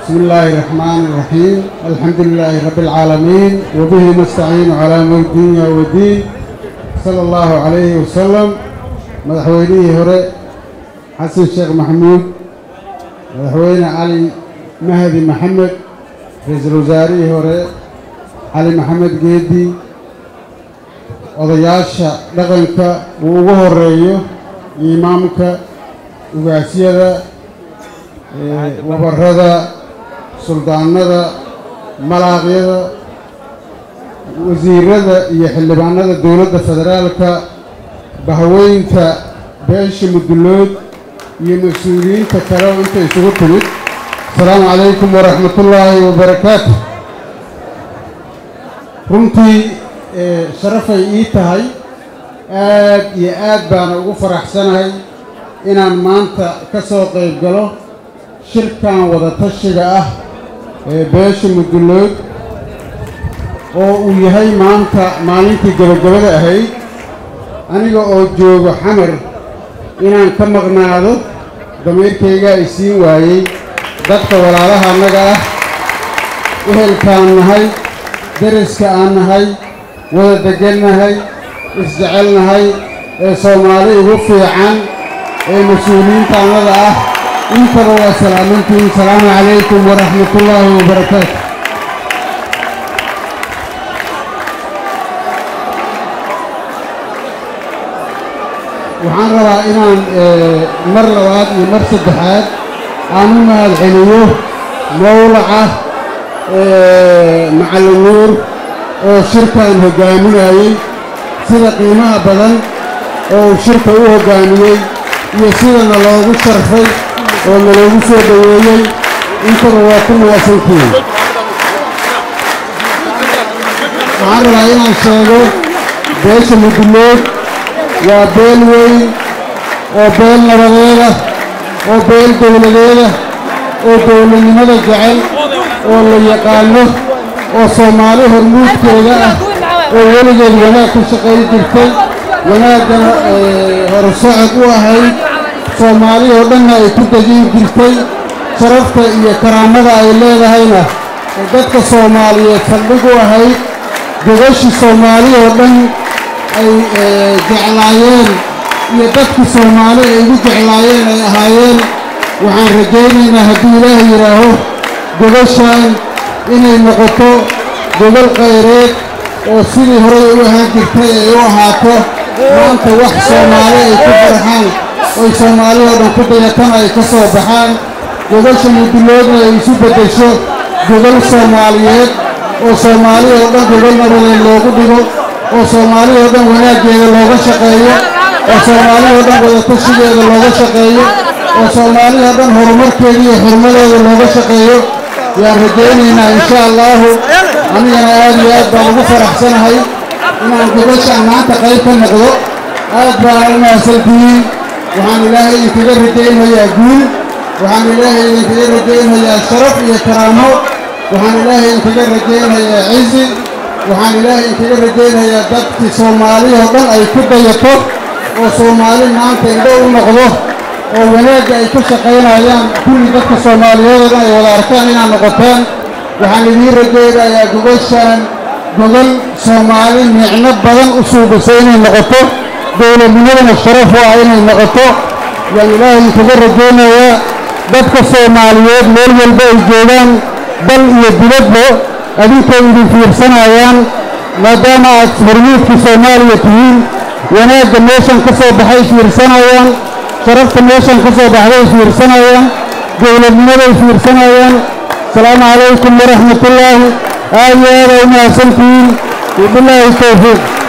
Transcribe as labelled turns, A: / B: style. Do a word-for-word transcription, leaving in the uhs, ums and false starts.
A: بسم الله الرحمن الرحيم الحمد لله رب العالمين وبه نستعين على أمور الدنيا والدين صلى الله عليه وسلم مدحوينيه هراء حسن الشيخ محمود مدحوين علي مهدي محمد رئيس الوزراء هراء علي محمد جيدي odayaasha dhaqanka uu ugu horeeyo imaamka ugaasiyada wabarrada suldaanada malaaqyada wasiirada iyo xildhibaanada dowladda federaalka bahweynta beesha mudulood iyo mas'uuliyiinta kale oo inta isugu timid assalaamu calaykum waraxmatullaahi wabarakaatuh runtii sharafay ii tahay aad iyo aad baan ugu faraxsanahay inaan maanta ka soo qayb galo shirkan wada tashiga ah ee beesha mudulood oo uu yahay maanta maalintii gabagabada ahayd aniga oo joogo xamar inaan ka maqnaado damiirkayga ay siin waayey dadka walaalaha annaga ah ehelkaan nahay deriska aan nahay wada degannahay isjecelnahay ee soomaali ugu fiican ee mas-uuliyiinta annada ah intaba waa salaamantiin asalaamu calaykum waraxmatullaahi wabarakaatu waxaan rabaa inaan mar labaad iyo mar saddexaad aan u mahad celiyo mawlaca macallin nuur oo shirkan hogaaminayay sida qiimaha badan oo shirka u hoggaamiyey iyo sidana loogu sharfay oo naloogu soo dhaweeyey intaba waa ku mahadsantihiin waxaan rabaa inaan sheego beesha mudulood waa beel weyn oo beel nabadeeda oo beel dowladeeda oo dowladnimada jecel oo la yaqaano oo soomaali hormuudkeeda ah oo weligeed wanaag ka shaqayn jirtay wanaaggana horusocod u ahayd soomaali oo dhanna ay ku dejin jirtay sharafta iyo karaamada ay leedahayna oo dadka soomaaliyeed saldhig u ahayd gogashii soomaali oo dhan ay jeclaayeen iyo dadkii soomaali ay ugu jeclaayeen ay ahaayeen waxaan rajaynaynaa hadduu ilaahay yidhaaho gogashaan inay noqoto gobol khayreed oo sidii horey u ahaan jirtay ay u ahaato maanta wax soomaali ay ku farxaan oy soomaali oo dhan ku dayatan ay ka soo baxaan gogasha muduloodna ay isu beddesho gobol soomaaliyeed oo soomaali oo dhan gobol nabadeed loogu dhigo oo soomaali oo dhan wanaaggeeda looga shaqeeyo oo soomaali oo dhan wadatashigeeda looga shaqeeyo oo soomaali oo dhan horumarkeeda iyo xurmadeeda looga shaqeeyo yaan rajaynaynaa insha allahu anigana aad iyo aad baan ugu faraxsanahay inaan gobashaan maanta qayb ka noqdo aad baan u mahadsantihiin waxaan ilaahay idinkaga rajaynayaa guul waxaan ilaahay idinkaga rajaynayaa sharaf iyo karaamo waxaan ilaahay idinkaga rajaynayaa cizi waxaan ilaahay idinkaga rajaynayaa dadkii soomaali oo dhan ay ku dayato oo soomaali maanta indho u noqdo oo wanaagga ay ka shaqaynayaan kulli dadka soomaaliyeed oo dhan ay wada arkaan inaad noqotaan waxaan idiin rajaynayaa gobashaan gobol soomaali micno badan u suubisay inay noqoto dowladnimadana sharaf u ah inay noqoto yaan ilaahay idinkaga rajaynayaa dadka soomaaliyeed meel walba ay joogaan dal iyo dibadba adinkay idin fiirsanayaan maadaama aad hormuudkii soomaaliya tihiin wanaagga meeshan ka soo baxay fiirsanayaan sharafta meeshan ka soo baxday fiirsanayaan dowladnimaday fiirsanayaan asalaamu calaykum waraxmatullaahi aad iyo aad ay u mahadsantihiin wabilaahi towfiiq